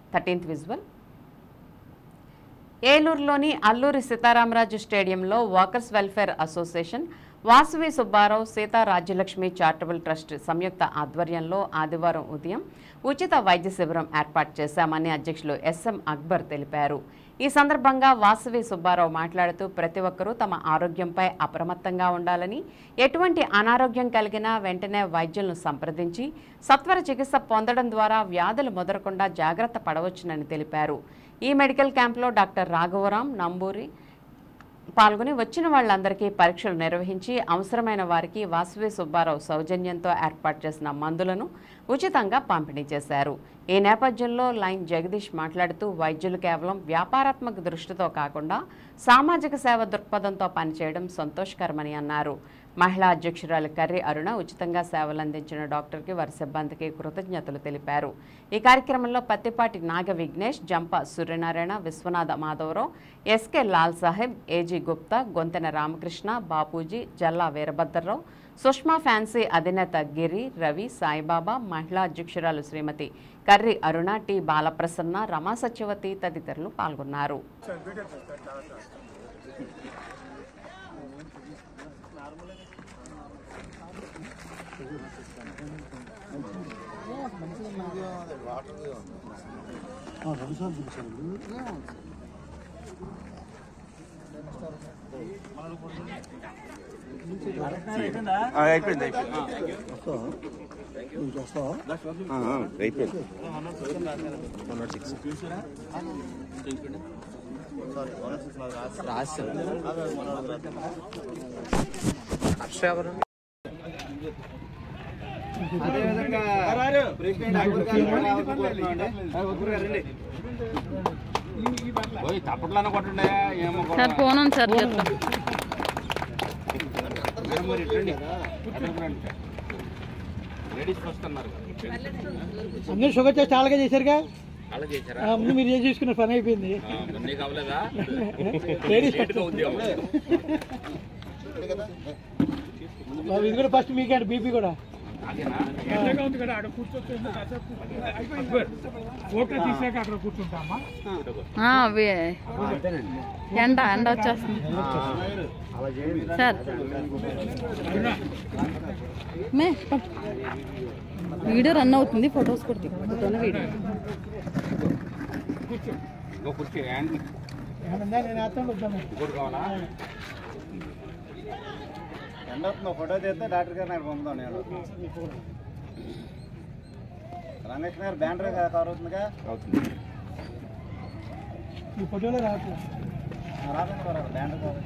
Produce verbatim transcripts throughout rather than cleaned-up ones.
Thirteenth visual. ఏలూరులోని అల్లూరి సీతారామరాజు స్టేడియంలో workers welfare association, Vasavi Subbarao Sita Rajyalakshmi charitable trust సంయుక్త ఆధ్వర్యంలో ఆదివారం ఉదయం ఉచిత వైద్య శిబిరం ఏర్పాటు చేశామని అధ్యక్షులు ఎస్ఎం అక్బర్ తెలిపారు. ఈ సందర్భంగా వాసవి సుబ్బారావు మాట్లాడుతూ ప్రతి ఒక్కరూ తమ ఆరోగ్యంపై అప్రమత్తంగా ఉండాలని, ఎటువంటి అనారోగ్యం కలిగినా వెంటనే వైద్యులను సంప్రదించి సత్వర చికిత్స పొందడం ద్వారా వ్యాధులు ముదరకుండా జాగ్రత్త పడవచ్చునని తెలిపారు. ఈ మెడికల్ క్యాంపులో డాక్టర్ రాఘవరాం నంబూరి పాల్గొని వచ్చిన వాళ్ళందరికీ పరీక్షలు నిర్వహించి అవసరమైన వారికి వాసవి సుబ్బారావు సౌజన్యంతో ఏర్పాటు చేసిన మందులను ఉచితంగా పంపిణీ చేశారు. ఈ నేపథ్యంలో లైన్ జగదీష్ మాట్లాడుతూ వైద్యులు కేవలం వ్యాపారాత్మక దృష్టితో కాకుండా సామాజిక సేవ దృక్పథంతో పనిచేయడం సంతోషకరమని అన్నారు. మహిళా అధ్యక్షురాలు కర్రి అరుణ ఉచితంగా సేవలందించిన డాక్టర్కి వారి సిబ్బందికి కృతజ్ఞతలు తెలిపారు. ఈ కార్యక్రమంలో Pattipati Naga Vighnesh, Jampa Suryanarayana, Viswanatha Madhavarao, SK Lal Saheb, AG Gupta, Gontena Ramakrishna, Bapuji, Jalla Veerabhadrarao, Sushma fancy అధినేత గిరి, రవి, సాయిబాబా, మహిళా అధ్యక్షురాలు శ్రీమతి కర్రి అరుణ, టి బాలప్రసన్న, రమా సత్యవతి తదితరులు పాల్గొన్నారు. సార్ ఫోన్ ఉంది సార్ చెప్తాం. అందరూ షుగర్ టెస్ట్ అలాగే చేశారుగా, ముందు మీరు ఏం చేసుకున్న పని అయిపోయింది. ఇది కూడా ఫస్ట్ మీకే బీపీ కూడా ఎండ ఎండ వచ్చేస్తుంది సార్. వీడియో రన్ అవుతుంది, ఫొటోస్ కొడుతుంది. ఫోటోన వీడియో ఫోటో చేస్తే డాక్టర్ గారు నాకు పంపుతాను. నేను రంగేష్ గారు బ్యానర్ కవర్ అవుతుందిగా, ఈ ఫోటోలో రావట్లేదు, రాదు బ్యానర్ కవర్.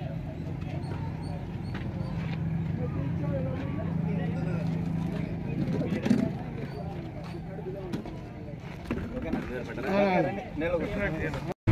ఓకేనా?